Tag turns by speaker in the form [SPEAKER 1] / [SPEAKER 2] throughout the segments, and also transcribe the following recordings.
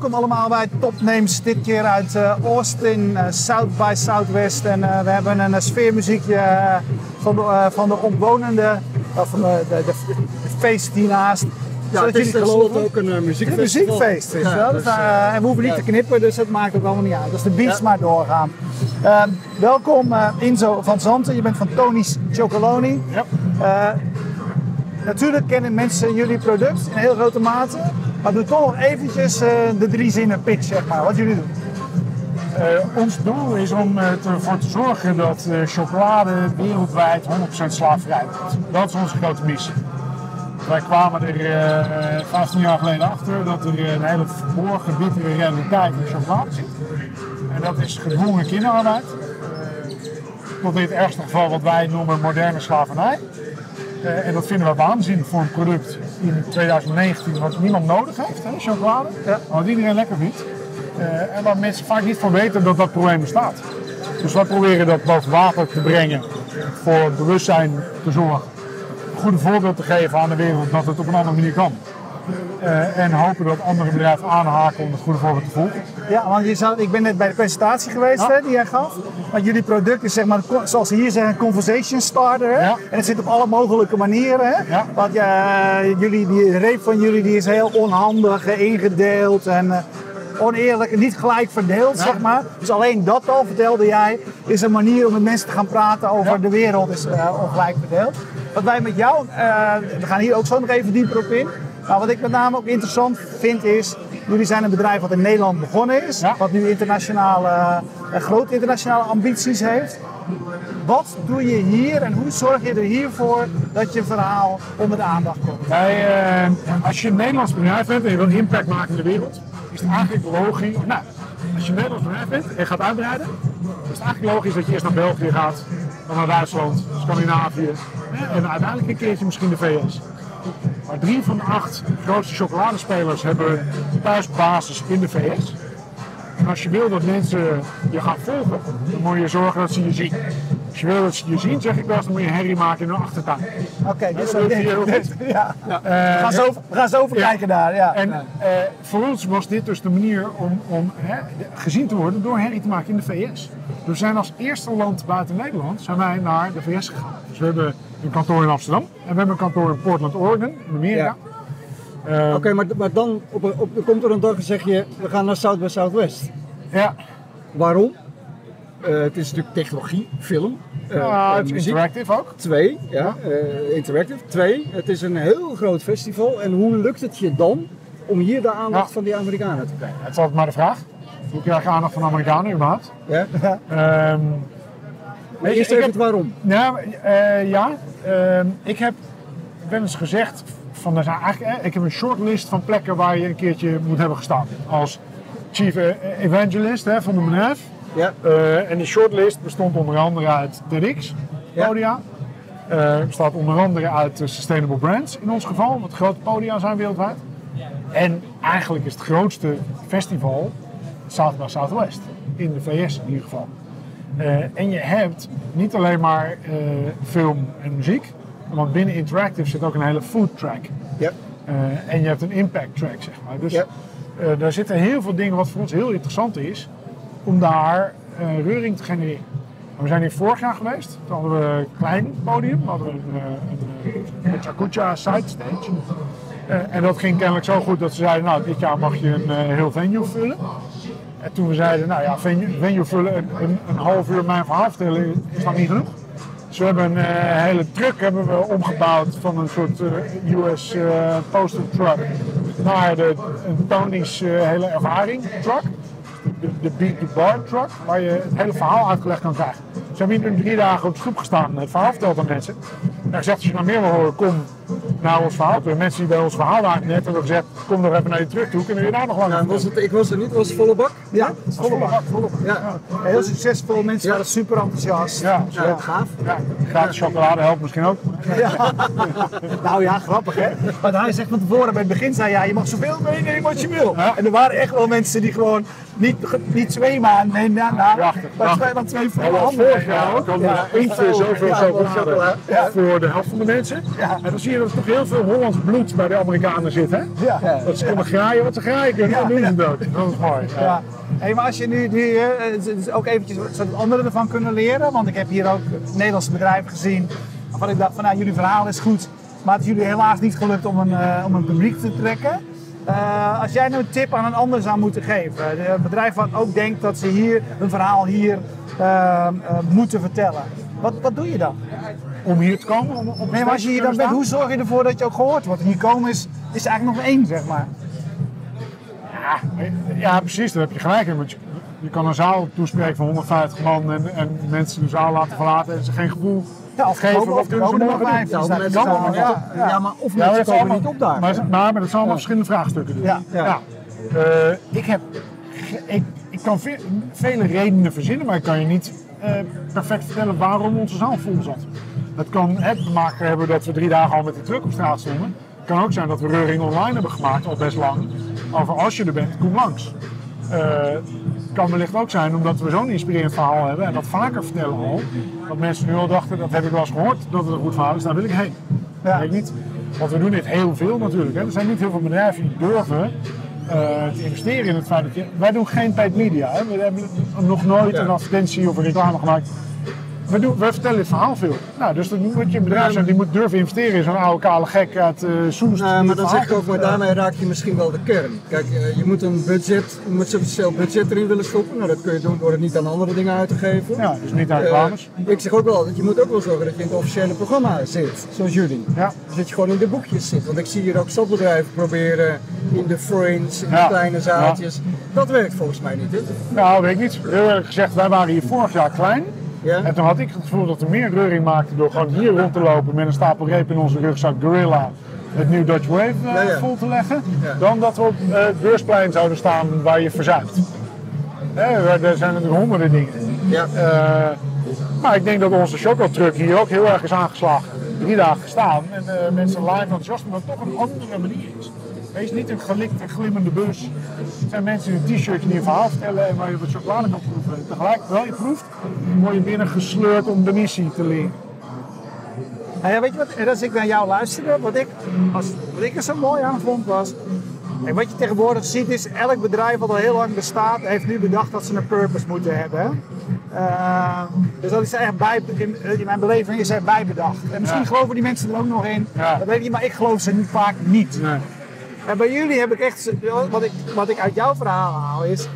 [SPEAKER 1] welkom allemaal bij Topnames, dit keer uit Austin, South by Southwest. En we hebben een sfeermuziekje van de omwonenden, van de feest hiernaast.
[SPEAKER 2] Ja, het is tenslotte ook een muziekfestival.
[SPEAKER 1] Een muziekfeest is wel. Dus, en we hoeven niet te knippen, dus dat maakt ook allemaal niet uit. Dus de beats maar doorgaan. Welkom Inzo van Zanten, je bent van Tony's Chocolonely.
[SPEAKER 2] Ja.
[SPEAKER 1] Natuurlijk kennen mensen jullie product in heel grote mate, maar doe toch nog eventjes de 3 zinnen pitch, zeg maar, wat jullie doen.
[SPEAKER 2] Ons doel is om ervoor te zorgen dat chocolade wereldwijd 100% slaafvrij wordt. Dat is onze grote missie. Wij kwamen er 15 jaar geleden achter dat er een hele verborgen, bittere realiteit in chocolade zit. En dat is gedwongen kinderarbeid. Tot in het ergste geval wat wij noemen moderne slavernij. En dat vinden we waanzinnig voor een product in 2019 wat niemand nodig heeft, hè, chocolade. Ja. Wat iedereen lekker vindt. En waar mensen vaak niet van weten dat dat probleem bestaat. Dus wij proberen dat boven water te brengen, voor bewustzijn te zorgen. Een goede voorbeeld te geven aan de wereld dat het op een andere manier kan. En hopen dat andere bedrijven aanhaken om het goede voorbeeld te volgen.
[SPEAKER 1] Ja, want ik ben net bij de presentatie geweest hè, die jij gaf. Want jullie product is zeg maar, zoals ze hier zeggen, een conversation starter. Hè? Ja. En het zit op alle mogelijke manieren. Hè? Ja. Want die reep van jullie die is heel onhandig, ingedeeld en oneerlijk en niet gelijk verdeeld, zeg maar. Dus alleen dat al, vertelde jij, is een manier om met mensen te gaan praten over de wereld is ongelijk verdeeld. Wat wij met jou, we gaan hier ook zo nog even dieper op in. Maar wat ik met name ook interessant vind is, jullie zijn een bedrijf wat in Nederland begonnen is, wat nu grote internationale ambities heeft. Wat doe je hier en hoe zorg je er hiervoor dat je verhaal onder de aandacht komt?
[SPEAKER 2] Als je een Nederlands bedrijf bent en je wil impact maken in de wereld, is het eigenlijk logisch. Nou, als je een Nederlands bedrijf bent en je gaat uitbreiden, is het eigenlijk logisch dat je eerst naar België gaat, dan naar Duitsland, Scandinavië en uiteindelijk een keertje misschien de VS. Maar 3 van de 8 grootste chocoladespelers hebben thuisbasis in de VS. En als je wil dat mensen je gaan volgen, dan moet je zorgen dat ze je zien. Als je wil dat ze je zien, zeg ik wel, dan moet je herrie maken in hun achtertuin.
[SPEAKER 1] Oké, dus we gaan zo over kijken daar. Ja.
[SPEAKER 2] En voor ons was dit dus de manier om gezien te worden door herrie te maken in de VS. Dus we zijn als eerste land buiten Nederland zijn wij naar de VS gegaan. Dus we hebben een kantoor in Amsterdam en we hebben een kantoor in Portland, Oregon, in Amerika.
[SPEAKER 3] Ja. Oké, maar dan komt er een dag en zeg je, we gaan naar South by Southwest.
[SPEAKER 2] Ja.
[SPEAKER 3] Waarom? Het is natuurlijk technologie, film.
[SPEAKER 2] Het is interactive ook.
[SPEAKER 3] 2, interactive. 2, het is een heel groot festival. En hoe lukt het je dan om hier de aandacht van die Amerikanen te krijgen?
[SPEAKER 2] Het is altijd maar de vraag. Hoe krijg je aandacht van de Amerikanen überhaupt?
[SPEAKER 3] Ja. Eerst even het waarom.
[SPEAKER 2] Ik heb wel eens gezegd, ik heb een shortlist van plekken waar je een keertje moet hebben gestaan. Als chief evangelist van een bedrijf.
[SPEAKER 3] Ja.
[SPEAKER 2] En die shortlist bestond onder andere uit TEDx podia. Bestaat onder andere uit Sustainable Brands in ons geval, wat grote podia zijn wereldwijd. En eigenlijk is het grootste festival South by Southwest, in de VS in ieder geval. En je hebt niet alleen maar film en muziek, want binnen Interactive zit ook een hele food track.
[SPEAKER 3] Ja.
[SPEAKER 2] En je hebt een impact track, zeg maar. Dus daar zitten heel veel dingen wat voor ons heel interessant is, om daar reuring te genereren. We zijn hier vorig jaar geweest, toen hadden we een klein podium, hadden we een Chakucha side stage. En dat ging kennelijk zo goed dat ze zeiden, nou dit jaar mag je een heel venue vullen. En toen we zeiden, nou ja, venue vullen, een half uur mijn verhaal vertellen is nog niet genoeg. Dus we hebben een hele truck omgebouwd van een soort US poster truck naar een Tony's hele ervaring truck. De Beat the Bar truck, waar je het hele verhaal uitgelegd kan krijgen. Dus we hebben hier 3 dagen op de stoep gestaan en het verhaal verteld aan mensen. En gezegd, als je nou meer wil horen, kom naar ons verhaal toe. Mensen die bij ons verhaal waren net hebben gezegd, kom nog even naar die truck toe, kunnen we daar nog langer
[SPEAKER 3] Ik was er niet, was het volle bak?
[SPEAKER 1] Ja, volle bak. Ja. Heel succesvol, mensen waren super enthousiast.
[SPEAKER 3] Ja, gaaf.
[SPEAKER 2] Ja, gratis chocolade helpt misschien ook.
[SPEAKER 1] Ja. Nou ja, grappig hè. Want hij zegt van tevoren, bij het begin zei je mag zoveel meenemen wat je wil. Ja. En er waren echt wel mensen die gewoon niet 2 maanden, maar 2 volle handen.
[SPEAKER 2] Vorig jaar ook hadden we zoveel chocolade voor de helft van de mensen. Ja. En dan zie je dat er toch heel veel Hollands bloed bij de Amerikanen zit, hè?
[SPEAKER 1] Ja.
[SPEAKER 2] Dat ze kunnen graaien wat ze graaien kunnen, dan doen ze het ook. Dat is mooi.
[SPEAKER 1] Ja. Hey, maar als je nu dus ook eventjes zodat anderen ervan kunnen leren, want ik heb hier ook Nederlandse bedrijven gezien waarvan ik dacht van nou, jullie verhaal is goed, maar het is jullie helaas niet gelukt om een publiek te trekken. Als jij nou een tip aan een ander zou moeten geven, een bedrijf wat ook denkt dat ze hier hun verhaal hier moeten vertellen, wat doe je dan?
[SPEAKER 2] Om hier te komen?
[SPEAKER 1] Nee, maar als je hier dan bent, hoe zorg je ervoor dat je ook gehoord wordt? En hier komen is eigenlijk nog één, zeg maar.
[SPEAKER 2] Ja, precies, daar heb je gelijk in. Want je kan een zaal toespreken van 150 man en mensen de zaal laten verlaten en ze geen gevoel geven. Wat kunnen ze morgen doen?
[SPEAKER 3] Maar of mensen komen niet op daar.
[SPEAKER 2] Maar dat zijn allemaal verschillende vraagstukken. Dus. Ja. Ik kan vele redenen verzinnen, maar ik kan je niet perfect vertellen waarom onze zaal vol zat. Het kan te maken hebben dat we 3 dagen al met de truck op straat stonden. Het kan ook zijn dat we Reuring online hebben gemaakt, al best lang. Over als je er bent, kom langs. Het kan wellicht ook zijn omdat we zo'n inspirerend verhaal hebben en dat vaker vertellen al. Dat mensen nu al dachten, dat heb ik wel eens gehoord, dat het een goed verhaal is, daar wil ik heen. Dat weet ik niet. Want we doen dit heel veel natuurlijk. Hè. Er zijn niet heel veel bedrijven die durven te investeren in het feit dat wij doen geen paid media. Hè. We hebben nog nooit een advertentie of een reclame gemaakt. We vertellen dit verhaal veel. Nou, dus dan moet je een bedrijf zijn die moet durven investeren in zo'n oude kale gek uit Soest.
[SPEAKER 3] Maar dan zeg ik ook, maar daarmee raak je misschien wel de kern. Kijk, je moet een budget, je moet substantieel budget erin willen stoppen. Nou, dat kun je doen door het niet aan andere dingen uit te geven.
[SPEAKER 2] Ja, dus niet aan reclames.
[SPEAKER 3] Ik zeg ook wel, dat je moet ook wel zorgen dat je in het officiële programma zit, zoals jullie. Ja. Dus dat je gewoon in de boekjes zit. Want ik zie hier ook stadbedrijven proberen in de fringe, in de kleine zaaltjes. Dat werkt volgens mij niet, hè?
[SPEAKER 2] Nou, weet ik niet. Heel erg gezegd, wij waren hier vorig jaar klein.
[SPEAKER 3] Ja.
[SPEAKER 2] En toen had ik het gevoel dat we meer reuring maakten door gewoon hier rond te lopen met een stapel reep in onze rugzak Gorilla het New Dutch Wave vol te leggen, dan dat we op het beursplein zouden staan waar je verzuipt. Er zijn natuurlijk honderden dingen. Ja. Maar ik denk dat onze chocotruck hier ook heel erg is aangeslagen. 3 dagen gestaan en mensen live enthousiast, maar toch een andere manier is. Wees niet een gelikte, glimmende bus. Het zijn mensen in een t-shirtje die een verhaal vertellen en waar je wat chocolade kan proeven. Tegelijk, terwijl je proeft, word je binnen gesleurd om de missie te leren.
[SPEAKER 1] Nou ja, weet je wat, als ik naar jou luisterde, wat ik er zo mooi aan vond was, en wat je tegenwoordig ziet is, elk bedrijf wat al heel lang bestaat, heeft nu bedacht dat ze een purpose moeten hebben. Dus dat is echt in mijn beleving is er bijbedacht. En misschien geloven die mensen er ook nog in, dat weet ik niet, maar ik geloof ze vaak niet. Nee. En bij jullie heb ik echt, wat ik uit jouw verhaal haal is,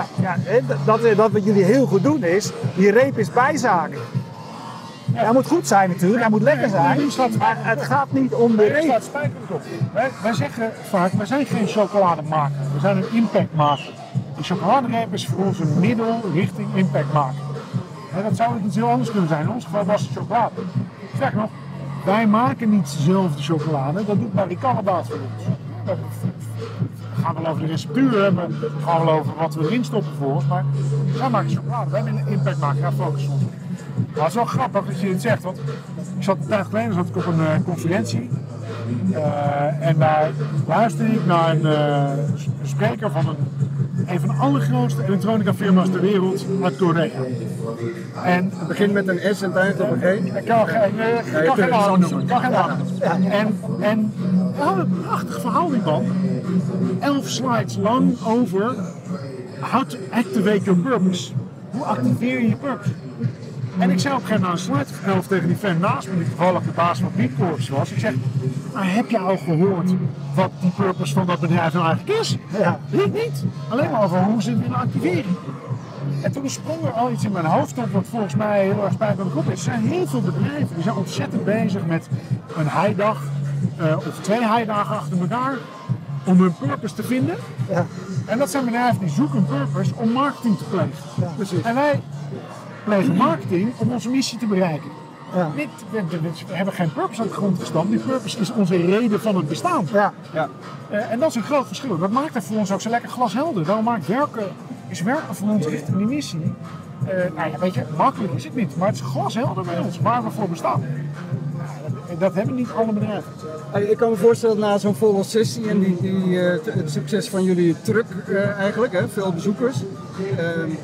[SPEAKER 1] dat wat jullie heel goed doen is, die reep is bijzaak. Ja. Hij moet goed zijn natuurlijk, hij moet lekker zijn, maar het gaat niet om de reep.
[SPEAKER 2] Staat spijkerlijk op. Wij zeggen vaak, wij zijn geen chocolademaker, we zijn een impactmaker. De chocoladereep is voor ons een middel richting impactmaker. Dat zou iets heel anders kunnen zijn, in ons geval was het chocolade. Sterker nog, wij maken niet zelf de chocolade, dat doet Maricannebaat voor ons. We gaan wel over de receptuur, we gaan wel over wat we erin stoppen voor ons, maar wij maken chocolade, wij willen impact maken, daar focussen we ons op. Maar het is wel grappig dat je dit zegt, want ik zat een tijd geleden op een conferentie en daar luisterde ik naar een spreker van een van de allergrootste elektronica firma's ter wereld uit Korea.
[SPEAKER 3] En het begint met een S en het eindigt op een G.
[SPEAKER 2] Ik kan geen naam noemen. En we hadden een prachtig verhaal die man. 11 slides lang over how to activate your purpose. Hoe activeer je je purpose? En ik zei op een gegeven moment een slide verteld tegen die fan naast me, die toevallig de baas van Beat Corps was. Ik zeg, maar heb je al gehoord wat die purpose van dat bedrijf nou eigenlijk is? Ja. Ik niet. Alleen maar over hoe ze het willen activeren. En toen sprong er al iets in mijn hoofd op, wat volgens mij heel erg spijt van de groep is. Er zijn heel veel bedrijven die zijn ontzettend bezig met een heidag of 2 heidagen achter elkaar om hun purpose te vinden. Ja. En dat zijn bedrijven die zoeken een purpose om marketing te plegen. Ja, precies. En wij plegen marketing om onze missie te bereiken. Ja. We hebben geen purpose aan de grond gestampt. Die purpose is onze reden van het bestaan. Ja. Ja. En dat is een groot verschil. Dat maakt het voor ons ook zo lekker glashelder. Daarom is werken voor ons richting die missie. Weet je, makkelijk is het niet, maar het is glashelder bij ons waar we voor bestaan. Dat hebben niet alle bedrijven.
[SPEAKER 3] Ik kan me voorstellen na zo'n volle sessie en het succes van jullie truck eigenlijk, veel bezoekers.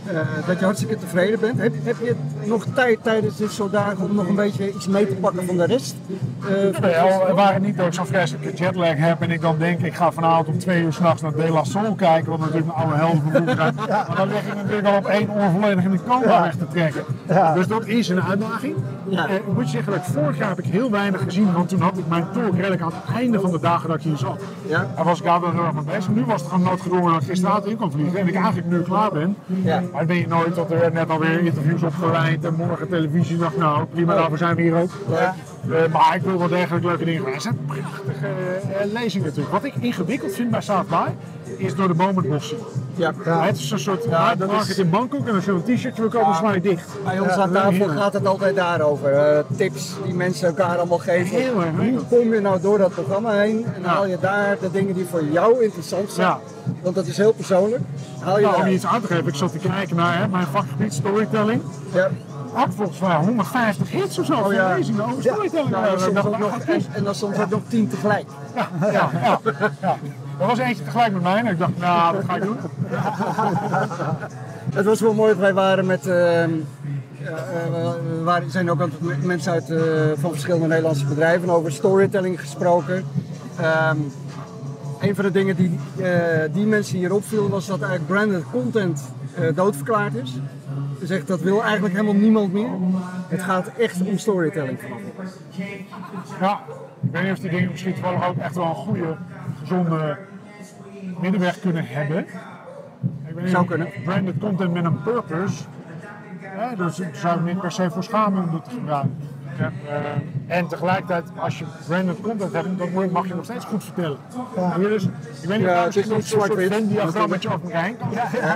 [SPEAKER 3] dat je hartstikke tevreden bent. Heb je nog tijd tijdens dit soort dagen om nog een beetje iets mee te pakken van de rest?
[SPEAKER 2] Waar het niet dat ik zo'n vreselijke jetlag heb en ik dan denk ik ga vanavond om 2 uur s'nachts naar De La Soul kijken, wat natuurlijk mijn oude helden van vroeger zijn. Maar dan lig ik natuurlijk al op 1 oor volledig in de coma weg te trekken. Dus dat is een uitdaging. Ik moet je zeggen dat vorig jaar heb ik heel weinig gezien, want toen had ik mijn talk redelijk aan het einde van de dagen dat ik hier zat. En was ik daar wel heel erg mee bezig. Nu was het gewoon noodgedwongen dat ik gisteravond in kon vliegen en ik eigenlijk nu klaar ben. Maar dan ben je nooit dat er net alweer interviews opgeleid en morgen televisie. Dacht nou prima, daarvoor zijn we hier ook. Maar ik wil wel degelijk leuke dingen gaan. Het zijn prachtige lezingen natuurlijk. Wat ik ingewikkeld vind bij South By is door de bomen het bos zien. Het is een soort market in Bangkok en als je een t-shirtje wil kopen, dan sla je dicht.
[SPEAKER 3] Bij ons aan tafel gaat het altijd daarover. Tips die mensen elkaar allemaal geven. Hoe kom je nou door dat programma heen en haal je daar de dingen die voor jou interessant zijn? Want dat is heel persoonlijk. Haal je
[SPEAKER 2] om je iets aan te geven, ik zat te kijken naar mijn vakgebied storytelling. Had volgens mij 150 hits of zo voor lezingen over storytelling.
[SPEAKER 3] En dan soms ook nog 10 tegelijk.
[SPEAKER 2] Er was eentje tegelijk met mij en ik dacht, nou, dat ga ik doen.
[SPEAKER 3] Het was wel mooi dat wij waren met... er zijn ook altijd mensen uit, van verschillende Nederlandse bedrijven over storytelling gesproken. Een van de dingen die mensen hier opvielen was dat eigenlijk branded content doodverklaard is. Dus echt, dat wil eigenlijk helemaal niemand meer. Het gaat echt om storytelling vanaf.
[SPEAKER 2] Ja, ik weet niet of die dingen misschien toevallig ook echt wel een goede, gezonde middenweg kunnen hebben.
[SPEAKER 3] Zou kunnen.
[SPEAKER 2] Branded content met een purpose. Dus daar zou ik niet per se voor schamen om dat te gebruiken. En tegelijkertijd, als je branded content hebt, dan mag je nog steeds goed vertellen. Dus, ik weet niet of je een soort Venn-diagrammetje over elkaar heen kan.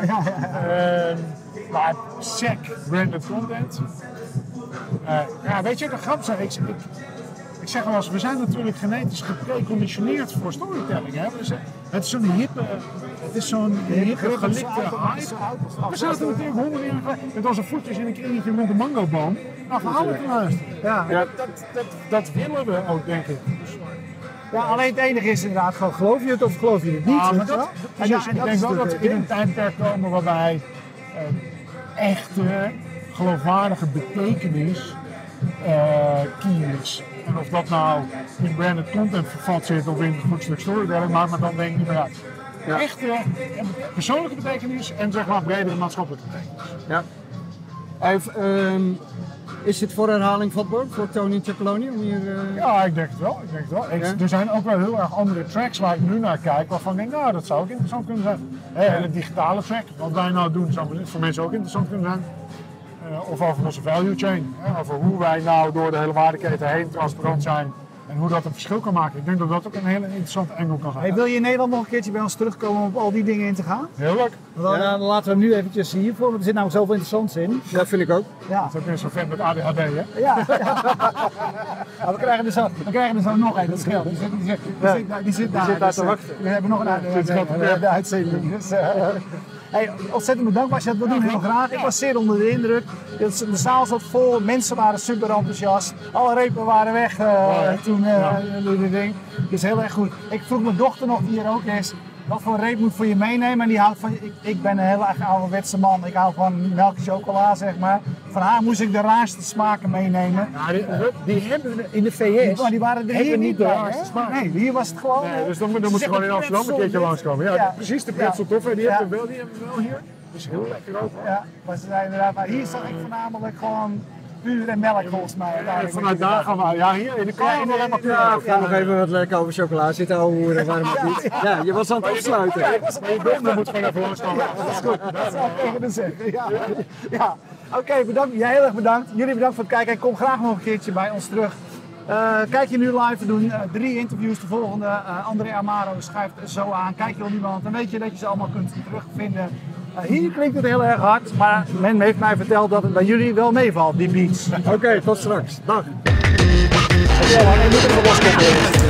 [SPEAKER 2] Maar sec branded content. Weet je, de grap zijn, ik zeg wel eens, we zijn natuurlijk genetisch gepreconditioneerd voor storytelling. Hè? Het is zo'n hippe gelikte hype. We zaten natuurlijk 100 jaar met onze voetjes in een kringetje rond de mangoboom naar verhalen te luisteren. Dat willen we ook, denk ik.
[SPEAKER 1] Ja, alleen het enige is inderdaad gewoon, geloof je het of geloof je het niet?
[SPEAKER 2] Maar ik denk wel dat we in een tijdperk komen waarbij echte, geloofwaardige betekenis key is. En of dat nou in branded content vervat zit of in een goed stuk storytelling, maakt me dan denk ik niet meer uit. Echte persoonlijke betekenis en zeg maar bredere maatschappelijke betekenis.
[SPEAKER 3] Is dit voor herhaling vatbaar voor Tony Cipollone?
[SPEAKER 2] Ja, ik denk het wel. Er zijn ook wel heel erg andere tracks waar ik nu naar kijk, waarvan ik denk, nou dat zou ook interessant kunnen zijn. En een digitale track, wat wij nou doen, zou voor mensen ook interessant kunnen zijn. Of over onze value chain, over hoe wij nou door de hele waardeketen heen transparant zijn en hoe dat een verschil kan maken. Ik denk dat dat ook een hele interessante angle kan zijn.
[SPEAKER 1] Wil je in Nederland nog een keertje bij ons terugkomen om op al die dingen in te gaan?
[SPEAKER 2] Heel leuk.
[SPEAKER 1] Dan laten we hem nu eventjes hiervoor, want er zit namelijk zoveel interessants in.
[SPEAKER 3] Dat vind ik ook.
[SPEAKER 2] Dat is ook weer zo'n vent met ADHD, hè?
[SPEAKER 1] We krijgen er zo nog een, dat scheelt. Die zit daar te wachten. We hebben nog een uitzending. Hey, ontzettend bedankt als je dat wil doen, heel graag. Ik was zeer onder de indruk. De zaal zat vol, mensen waren super enthousiast. Alle repen waren weg toen dit ding. Dus heel erg goed. Ik vroeg mijn dochter nog, die hier ook is, wat voor reep moet voor je meenemen? En die houdt van, ik ben een heel erg ouderwetse man. Ik hou van melk en chocola, zeg maar. Van haar moest ik de raarste smaken meenemen.
[SPEAKER 2] Die hebben we in de VS.
[SPEAKER 1] Maar die waren er hier niet
[SPEAKER 2] de raarste smaken.
[SPEAKER 1] Nee, hier was het gewoon.
[SPEAKER 2] Dus dan moet je gewoon in Amsterdam een keertje langskomen. Ja, precies, de pretzeltoffen, die hebben we wel hier. Dat is heel lekker ook.
[SPEAKER 1] Ja, maar ze zijn inderdaad. Maar hier zag ik voornamelijk gewoon puur en melk volgens mij.
[SPEAKER 2] Vanuit daar gaan we, hier in de kamer helemaal puur.
[SPEAKER 3] Ja, we gaan nog even wat lekker over chocola zitten houden. Waarom niet? Ja, je was aan het afsluiten.
[SPEAKER 2] Je moet gewoon even langskomen.
[SPEAKER 1] Dat is goed, dat zou ik even zeggen. Ja. Oké, bedankt. Jij heel erg bedankt. Jullie bedankt voor het kijken en kom graag nog een keertje bij ons terug. Kijk je nu live, we doen 3 interviews. De volgende, André Amaro schuift zo aan. Kijk je al niemand, dan weet je dat je ze allemaal kunt terugvinden. Hier klinkt het heel erg hard, maar men heeft mij verteld dat het bij jullie wel meevalt, die beats.
[SPEAKER 3] Oké, tot straks. Dag.
[SPEAKER 1] Ja, maar ik moet even loskomen.